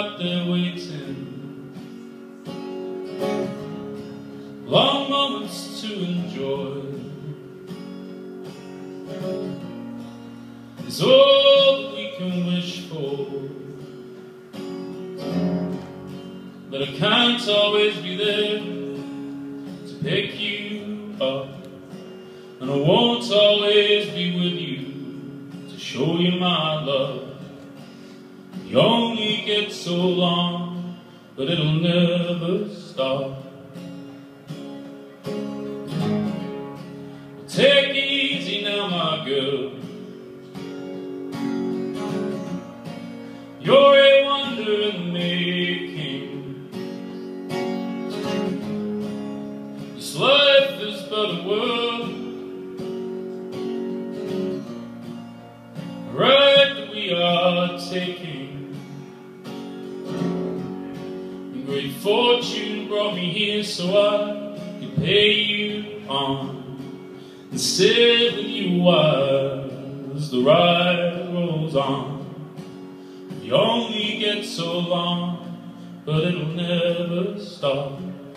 out there waiting. Long moments to enjoy is all that we can wish for. But I can't always be there to pick you up, and I won't always be with you to show you my love. You only get so long, but it'll never stop. Take it easy now, my girl. You're a wonder in the making. This life is but a world, a ride that we are taking. And great fortune brought me here so I could pay you on and stay with you as the ride rolls on. You only get so long, but it'll never stop.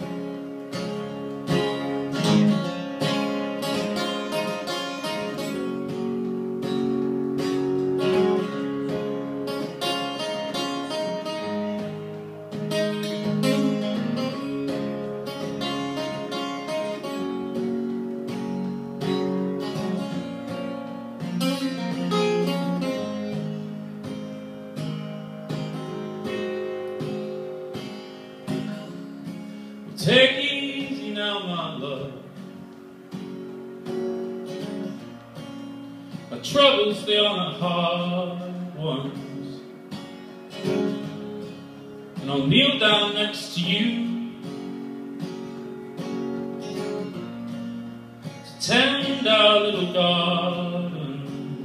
Take it easy now, my love. Our troubles, they are not hard ones. And I'll kneel down next to you to tend our little garden.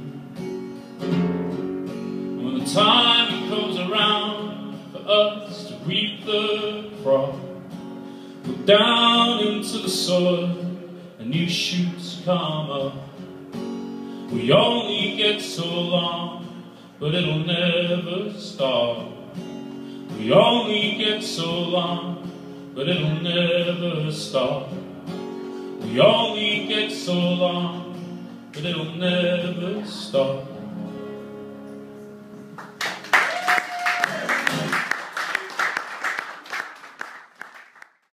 And when the time comes around for us to reap the crop, look down into the soil and new shoots come up. We only get so long, but it'll never stop. We only get so long, but it'll never stop. We only get so long, but it'll never stop.